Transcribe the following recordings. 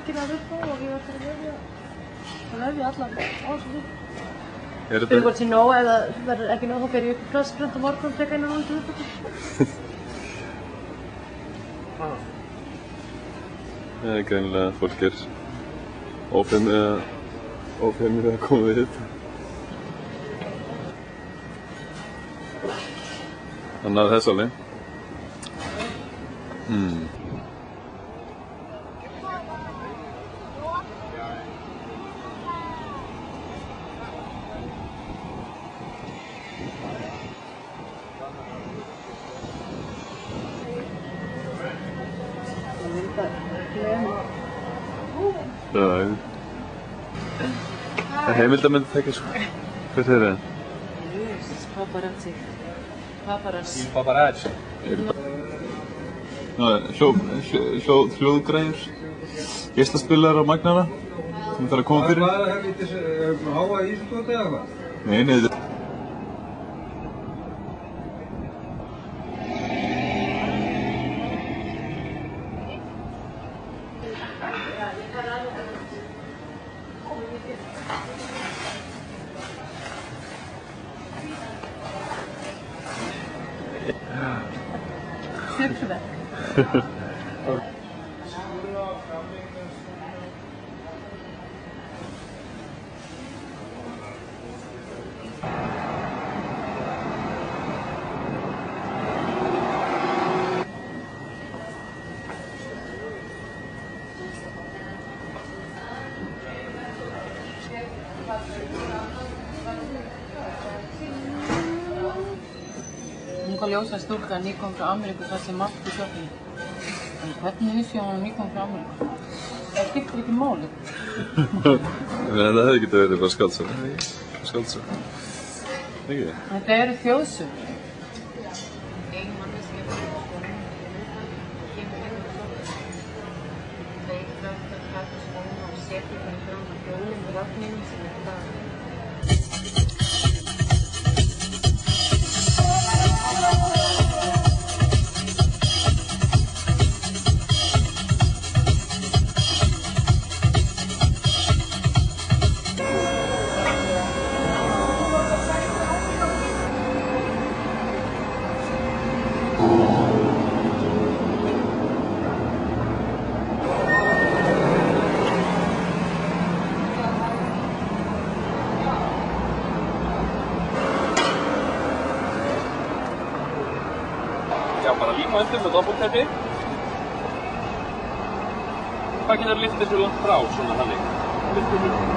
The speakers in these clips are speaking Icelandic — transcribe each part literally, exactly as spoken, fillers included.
veggina þar upp á og ég var til að vefja, að vefja allan á þessu því. Spyrir hvort sé nóg, ef það verður ekki nóg þá fer ég upp í plastprent á morgun og teka einu núna til viðbótar. Það er greinilega að fólk er ófeimir að koma við þetta. Hann náði þess alveg. Mm. Það er það er heimildamönd tekja sko. Hvað er það? Paparazzi. Paparazzi. Paparazzi. Hljóðgræður, geislaspilarar á magnara sem þarf að koma fyrir. Var það helvítis háa ísskoti eða hvað? Nei, nei, þetta Hugverk. Unga ljósa stúlka nýkom frá Ameríku þar sem margt í sjoppunni. En hvernig vissi hún nýkom frá Ameríku? Það skiptir ekki máli. Það hefði getið verið bara skáldsögur. Skáldsögur. Ekki? Þetta eru þjóðsögur. Ein manneskja fyrir skólanum kemur inn á klokkan. Tveir krakkar taka skóna og setja þeim fram á hjólum í vagninum sem er þar. Bara líma undir með doppelteppi. Hvað getur lyftið svo langt frá svona þannig? Lyftið mjög.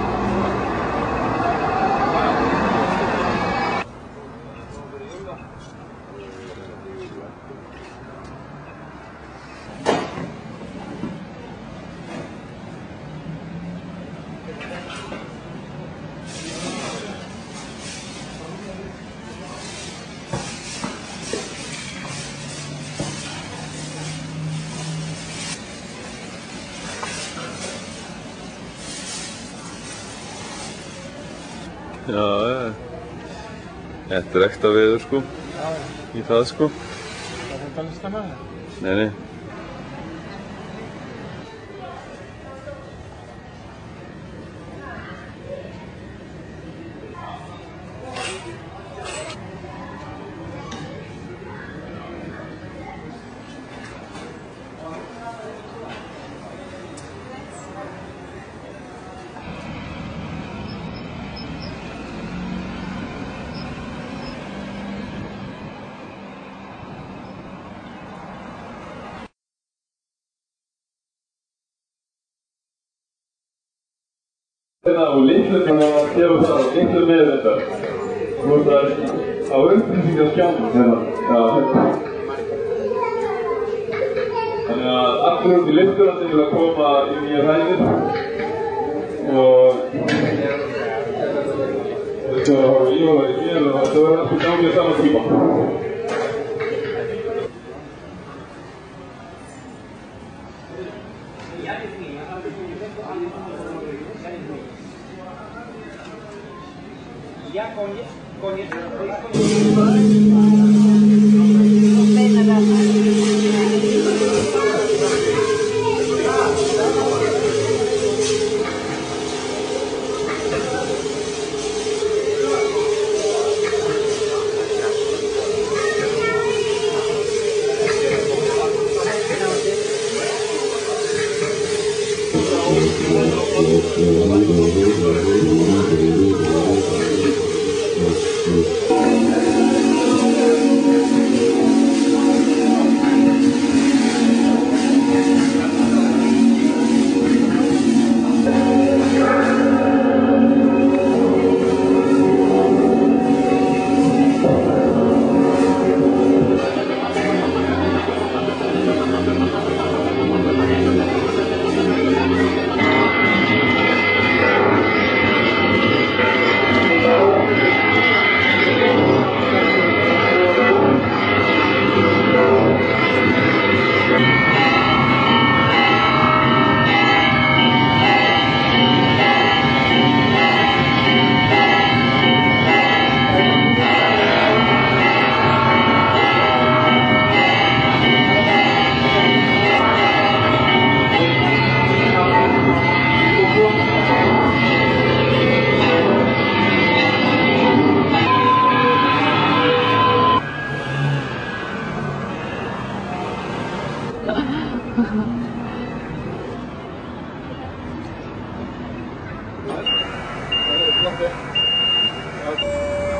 Já, ja. Þetta er ekta veður sko, í það sko. Það er ekki alveg stemma það? Nei, nei. Og litlu með að gefa það, litlu með þetta. Þú ert að á upplýsingaskjánum hérna. Þannig að allir út í lyfturandi vilja koma í nýja hæðir. Og þetta var að horfa í og það í hér og það var alltaf gamlega saman tíma. Ya con con Þetta.